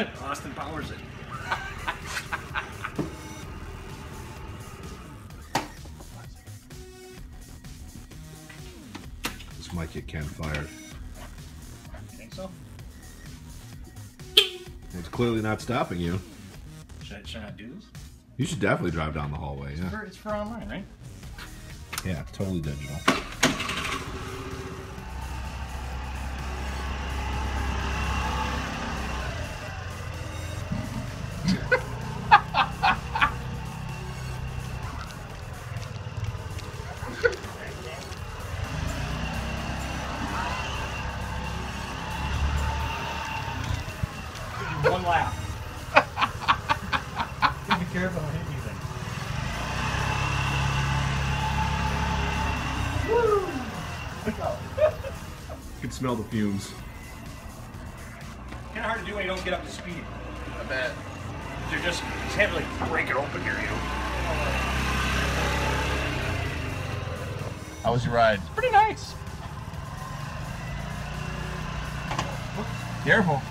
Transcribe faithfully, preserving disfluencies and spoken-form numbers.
Austin Powers it. This might get Ken fired. You think so? It's clearly not stopping you. Should I, should I not do this? You should definitely drive down the hallway, It's yeah. for, it's for online, right? Yeah, totally digital. One lap. Be careful, don't hit anything. Woo! You can smell the fumes. Kind of hard to do when you don't get up to speed. I bet. You're just, just have to like break it open here, you know. How was your ride? Pretty nice. Careful.